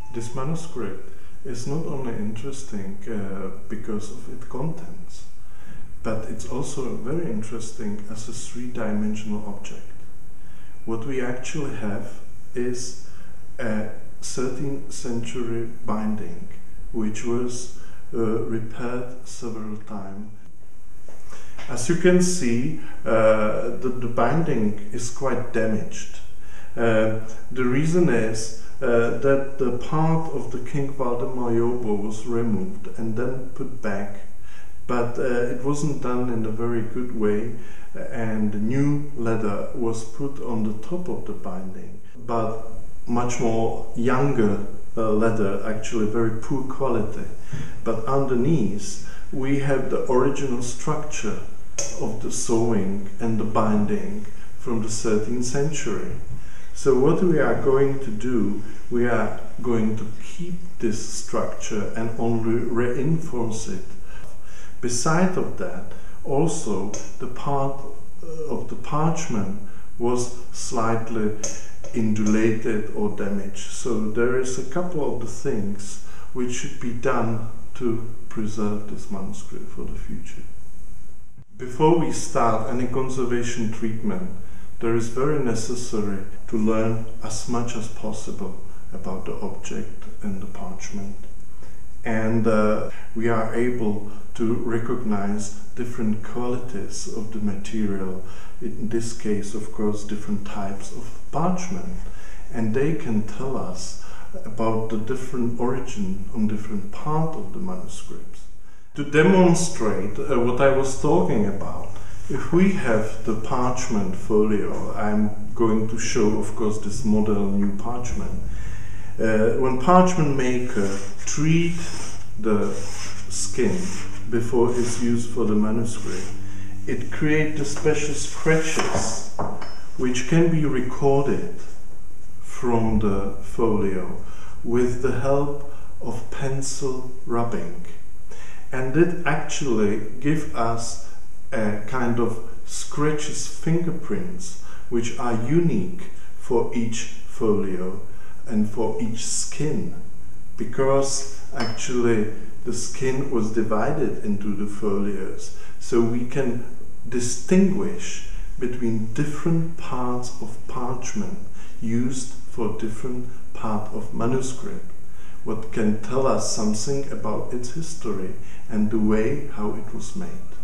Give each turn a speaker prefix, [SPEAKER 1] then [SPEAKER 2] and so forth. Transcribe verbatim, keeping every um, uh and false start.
[SPEAKER 1] This manuscript is not only interesting uh, because of its contents, but it's also very interesting as a three-dimensional object. What we actually have is a thirteenth century binding, which was uh, repaired several times. As you can see, uh, the, the binding is quite damaged. Uh, the reason is uh, that the part of the King Valdemar Jordebog was removed and then put back, but uh, it wasn't done in a very good way, and new leather was put on the top of the binding, but much more younger uh, leather, actually very poor quality. But underneath we have the original structure of the sewing and the binding from the thirteenth century. So what we are going to do, we are going to keep this structure and only reinforce it. Beside of that, also the part of the parchment was slightly indulated or damaged. So there is a couple of the things which should be done to preserve this manuscript for the future. Before we start any conservation treatment, there is very necessary to learn as much as possible about the object and the parchment. And uh, we are able to recognize different qualities of the material, in this case of course different types of parchment, and they can tell us about the different origin on different part of the manuscripts. To demonstrate uh, what I was talking about, if we have the parchment folio, I'm going to show of course this model new parchment. Uh, when parchment maker treat the skin before it's used for the manuscript, it creates the special scratches which can be recorded from the folio with the help of pencil rubbing. And it actually gives us a kind of scratches fingerprints which are unique for each folio and for each skin, because actually the skin was divided into the folios, so we can distinguish between different parts of parchment used for different part of manuscript, what can tell us something about its history and the way how it was made.